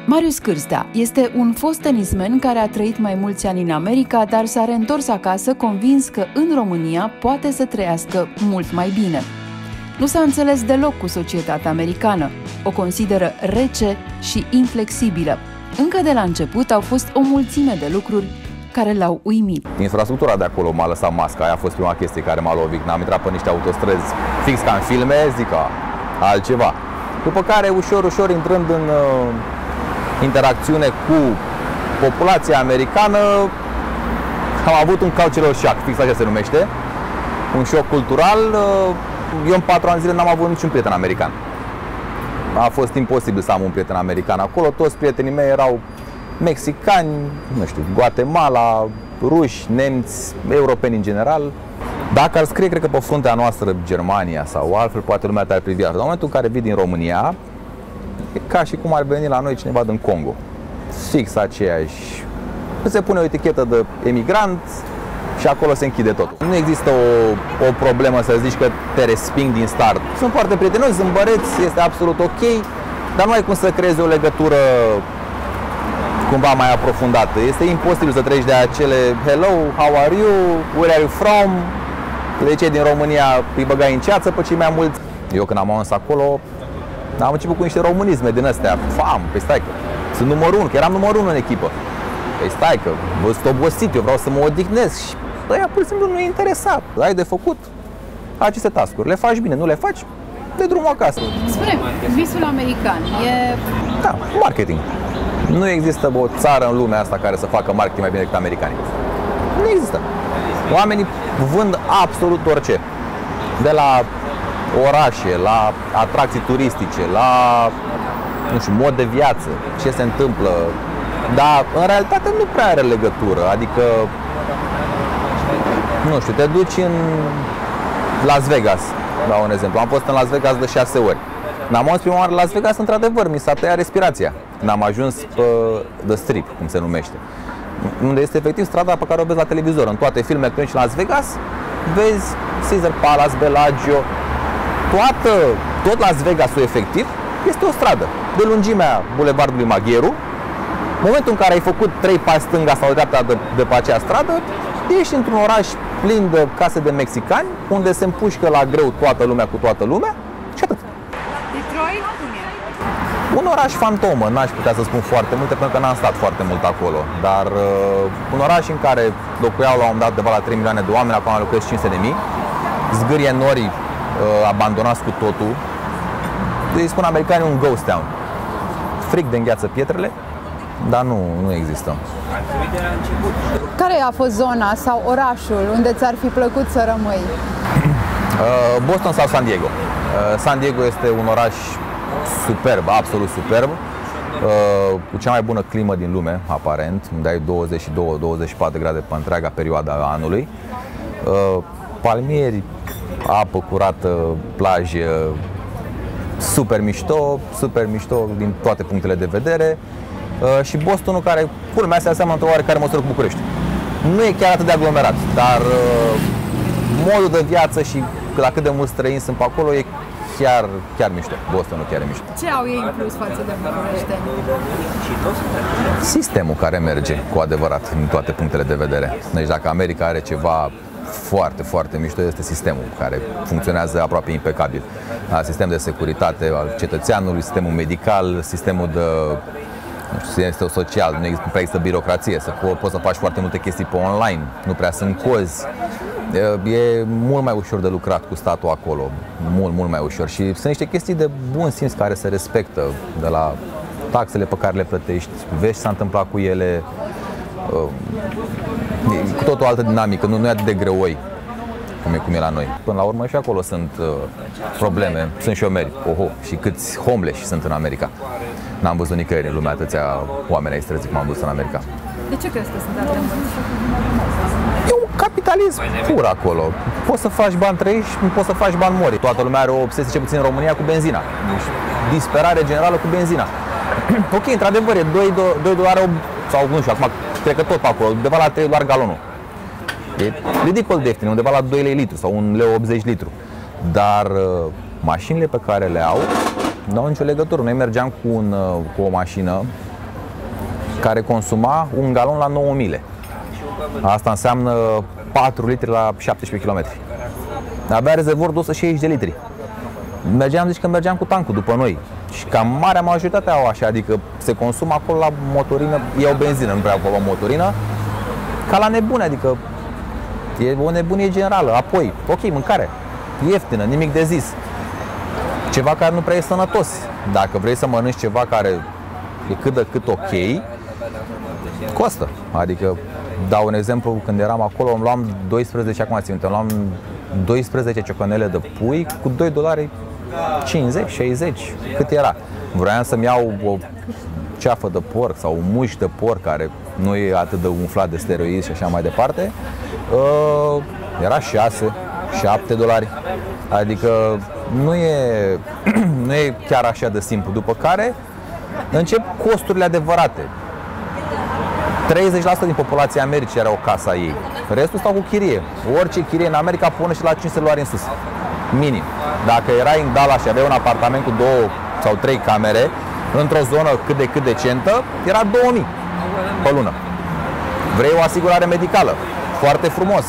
Marius Cârstea este un fost tenismen care a trăit mai mulți ani în America, dar s-a reîntors acasă convins că în România poate să trăiască mult mai bine. Nu s-a înțeles deloc cu societatea americană. O consideră rece și inflexibilă. Încă de la început au fost o mulțime de lucruri care l-au uimit. Infrastructura de acolo m-a lăsat masca, aia a fost prima chestie care m-a lovit. N-am intrat pe niște autostrăzi fix ca în filme, zic altceva. După care, ușor, ușor, intrând în interacțiune cu populația americană, am avut un cultural shock, fix așa se numește, un șoc cultural. Eu în 4 ani zile n-am avut niciun prieten american. A fost imposibil să am un prieten american acolo, toți prietenii mei erau mexicani, nu știu, Guatemala, ruși, nemți, europeni în general. Dacă ar scrie, cred că pe fruntea noastră Germania sau altfel, poate lumea te-ar privi. În momentul în care vii din România, e ca și cum ar veni la noi cineva din Congo. Fix aceeași. Se pune o etichetă de emigrant și acolo se închide totul. Nu există o problemă să zici că te resping din start. Sunt foarte prietenoși, zâmbăreți, este absolut ok, dar nu ai cum să creezi o legătură cumva mai aprofundată. Este imposibil să treci de acele hello, how are you, where are you from? De cei din România îi băgai în ceață pe cei mai mulți. Eu când am ajuns acolo, am început cu niște românisme din astea. Păi stai că sunt numărul 1, că eram numărul 1 în echipă. Păi stai că vă sunt obosit, eu vreau să mă odihnesc. Și ăia pur și simplu nu e interesat. Ai de făcut aceste task-uri. Le faci bine, nu le faci, de drumul acasă. Spune, visul american e... Da, marketing. Nu există o țară în lumea asta care să facă marketing mai bine decât americanii. Nu există. Oamenii vând absolut orice. De la orașe, la atracții turistice, la, nu știu, mod de viață, ce se întâmplă. Dar în realitate nu prea are legătură. Adică, nu știu, te duci în Las Vegas, dau un exemplu. Am fost în Las Vegas de 6 ori. N-am ajuns prima oară în Las Vegas, într-adevăr, mi s-a tăiat respirația. N-am ajuns pe The Strip, cum se numește. Unde este efectiv strada pe care o vezi la televizor. În toate filmele când ești în Las Vegas, vezi Caesar Palace, Bellagio. Tot Las Vegas-ul efectiv este o stradă de lungimea bulevardului Magheru. În momentul în care ai făcut 3 pași stânga sau dreapta de pe acea stradă, ești într-un oraș plin de case de mexicani, unde se împușcă la greu toată lumea cu toată lumea și atât. Detroit? Un oraș fantomă, n-aș putea să spun foarte multe, pentru că n-am stat foarte mult acolo, dar un oraș în care locuiau la un moment dat de la 3 milioane de oameni, acum locuiesc 500.000, zgârie norii abandonați cu totul. Îi spun americanii un ghost town. Fric de îngheață pietrele, dar nu există. Care a fost zona sau orașul unde ți-ar fi plăcut să rămâi? Boston sau San Diego. San Diego este un oraș superb, absolut superb, cu cea mai bună climă din lume, aparent, unde ai 22-24 de grade pe întreaga perioada anului. Palmieri, apă curată, plajă, super mișto din toate punctele de vedere. Și Bostonul, care, culmea, se aseamănă într-o oarecare măsură cu București. Nu e chiar atât de aglomerat, dar modul de viață și la cât de mulți străini sunt pe acolo e chiar mișto. Bostonul chiar e mișto. Ce au ei în plus față de bucureșteni? Sistemul care merge cu adevărat din toate punctele de vedere. Deci dacă America are ceva foarte, foarte mișto, este sistemul care funcționează aproape impecabil. Sistem de securitate al cetățeanului, sistemul medical, sistemul de sistemul social, nu prea există birocrație, poți să faci foarte multe chestii pe online, nu prea sunt cozi. E mult mai ușor de lucrat cu statul acolo, mult mai ușor, și sunt niște chestii de bun simț care se respectă, de la taxele pe care le plătești, vezi ce s-a întâmplat cu ele, cu tot o altă dinamică, nu e atât de greoi cum e la noi. Până la urmă și acolo sunt probleme, sunt șomeri, și câți homeless sunt în America. N-am văzut nicăieri în lume atâția oameni ai străzi cum am văzut în America. De ce crezi că sunt atât de mulți? E un capitalism pur acolo. Poți să faci bani trăiești, nu poți să faci bani mori. Toată lumea are o obsesie, ce puțin în România, cu benzina. Deci, disperare generală cu benzina. Ok, într-adevăr, e 2 dolari, sau nu știu, acum cred că tot pe acolo, undeva la 3 dolari galonul. E ridicol de ieftin, undeva la 2 lei litru sau 1,80 lei litru. Dar mașinile pe care le au nu au nicio legătură. Noi mergeam cu o mașină care consuma un galon la 9 mile. Asta înseamnă 4 litri la 17 km. Avea rezervor de 160 de litri. Mergeam cu tancul după noi. Și cam marea majoritate au așa, adică se consumă acolo la motorină, iau benzină, nu prea au motorină, ca la nebune, adică e o nebunie generală. Apoi, ok, mâncare, ieftină, nimic de zis. Ceva care nu prea e sănătos. Dacă vrei să mănânci ceva care e cât de cât ok, costă. Adică, dau un exemplu, când eram acolo, îmi luam 12, acum țin minte, îmi luam 12 ciocanele de pui cu $2, 50, 60, cât era. Vroiam să-mi iau o ceafă de porc sau un mușchi de porc care nu e atât de umflat de steroizi și așa mai departe. Era 6, 7 dolari. Adică nu e chiar așa de simplu. După care încep costurile adevărate. 30% din populația Americii are o casă a ei. Restul stau cu chirie. Orice chirie în America pune și la $5 în sus. Minim. Dacă erai în Dallas și aveai un apartament cu 2 sau 3 camere, într-o zonă cât de cât decentă, era 2000 pe lună. Vrei o asigurare medicală? Foarte frumos.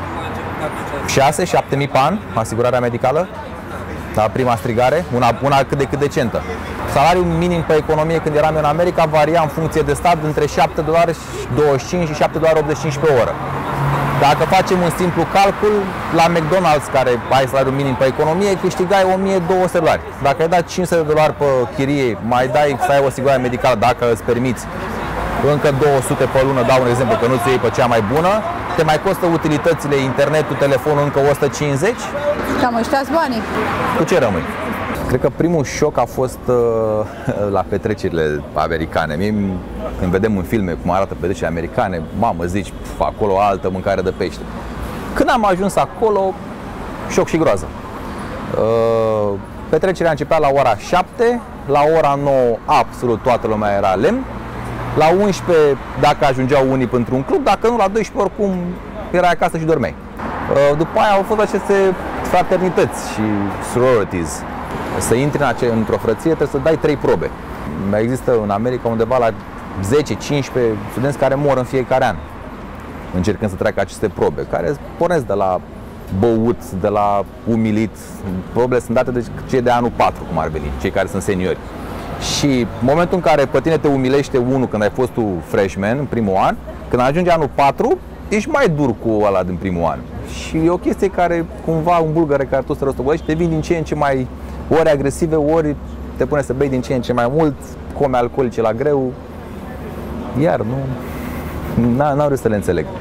6-7 mii pe an, asigurarea medicală, la prima strigare, una cât de cât decentă. Salariul minim pe economie când eram în America varia în funcție de stat între $7.25 și $7.85 pe oră. Dacă facem un simplu calcul, la McDonald's, care ai salariul minim pe economie, câștigai $1.200. Dacă ai dat $500 pe chirie, mai dai să ai o asigurare medicală, dacă îți permiți încă 200 pe lună, dau un exemplu, că nu-ți iei pe cea mai bună, te mai costă utilitățile, internetul, telefonul încă 150. Cam ăștia-s banii. Cu ce rămâi? Cred că primul șoc a fost la petrecerile americane. Mie, când vedem în filme cum arată petrecerile americane, mamă, zici, acolo altă mâncare de pește. Când am ajuns acolo, șoc și groază. Petrecerea începea la ora 7, la ora 9 absolut toată lumea era lemn. La 11, dacă ajungeau unii pentru un club, dacă nu, la 12 oricum erai acasă și dormeai. După aia au fost aceste fraternități și sororities. Să intri într-o frăție trebuie să dai 3 probe. Există în America undeva la 10-15 studenți care mor în fiecare an încercând să treacă aceste probe, care pornesc de la băut, de la umilit. Probele sunt date de cei de anul 4, cum ar veni, cei care sunt seniori. Și în momentul în care pe tine te umilește unul când ai fost tu freshman în primul an, când ajungi anul 4, ești mai dur cu ăla din primul an. Și e o chestie care cumva un bulgăre care tu să răstogolești, devin din ce în ce mai ori agresive, ori te pune să bei din ce în ce mai mult, come alcoolice la greu. Iar n-am vrut să le înțeleg.